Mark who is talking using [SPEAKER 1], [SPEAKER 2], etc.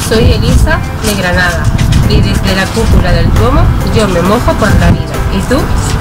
[SPEAKER 1] Soy Elisa de Granada y desde la cúpula del Duomo yo me mojo por la vida. ¿Y tú?